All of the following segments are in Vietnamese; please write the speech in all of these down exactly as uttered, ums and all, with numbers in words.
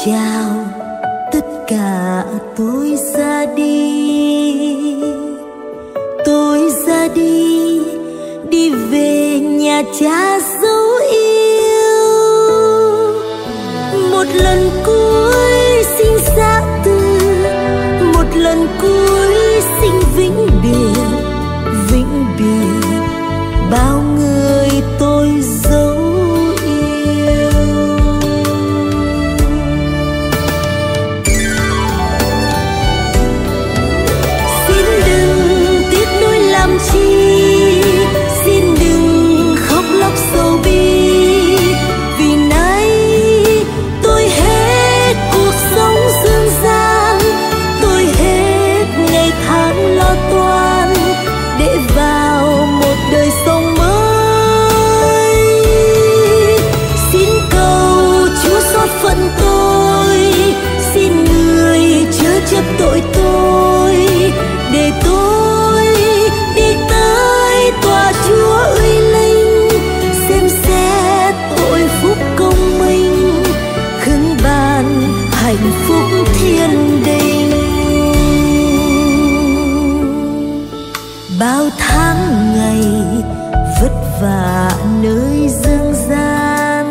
chào tất cả, tôi ra đi, tôi ra đi, đi về nhà cha dấu yêu. Một lần cuối xin giã từ, một lần cuối xin vĩnh biệt, vĩnh biệt bao người tôi dấu yêu. Xin đừng tiếc nuối làm chi, xin đừng khóc lóc sầu bi, vì nay tôi hết cuộc sống dương gian, tôi hết ngày tháng lo toan để vào một đời sống mới. Xin cầu Chúa xót phận tôi, xin người chớ chấp tội tôi, để tôi đi tới tòa Chúa uy linh, xem xét tội phúc công minh, khấn ban hạnh phúc thiên đình. Bao tháng ngày vất vả nơi dương gian,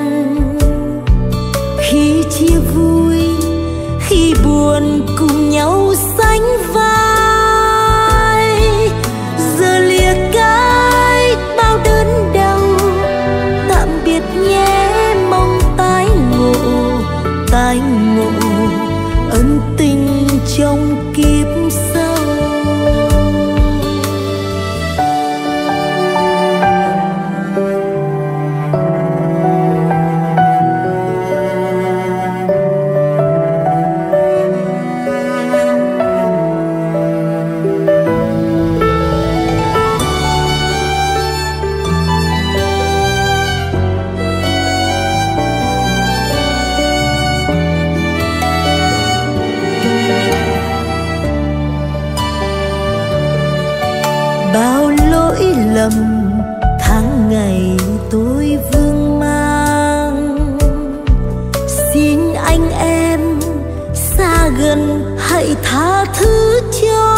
khi chia vui khi buồn cùng nhau sánh vai, giờ lìa cách bao đớn đau, tạm biệt nhé mong tái ngộ, tái ngộ ân tình trong kiếp sau. Bao lỗi lầm tháng ngày tôi vương mang, xin anh em xa gần hãy tha thứ cho.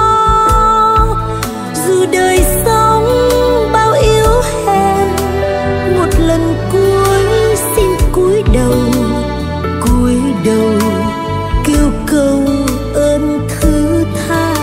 Dù đời sống bao yếu hèn, một lần cuối xin cúi đầu, cúi đầu kêu cầu ơn thứ tha.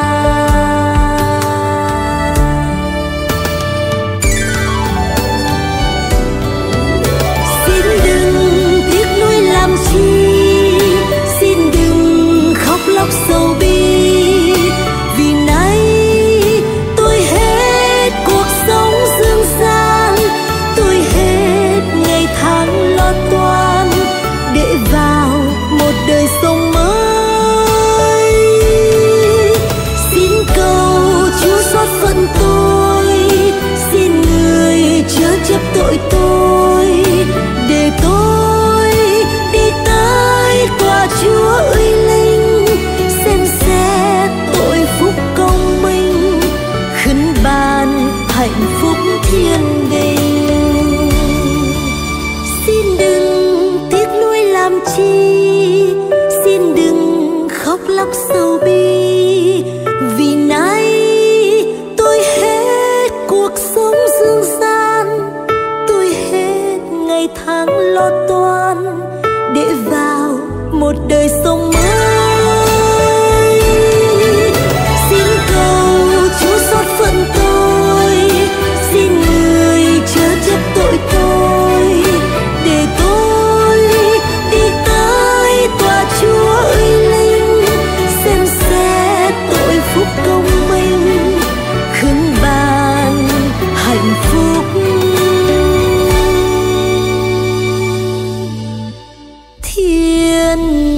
Xin đừng khóc lóc sầu bi, vì nay tôi hết cuộc sống dương gian, tôi hết ngày tháng lo toan để vào một đời sống mới. Xin cầu Chúa xót phận tôi, xin người chớ chấp tội tôi, để tôi đi tới tòa Chúa uy linh, xem xét tội phúc công minh, khấn ban hạnh phúc thiên đình. Xin đừng tiếc nuối làm chi, xin đừng khóc lóc sầu bi, vì nay tôi hết cuộc sống dương gian, tôi hết ngày tháng lo toan để vào một đời sống mới. Xin cầu Chúa xót phận tôi, xin người chớ chấp tội tôi, để tôi đi tới tòa Chúa uy linh, xem xét tội phúc công minh, khấn ban hạnh phúc thiên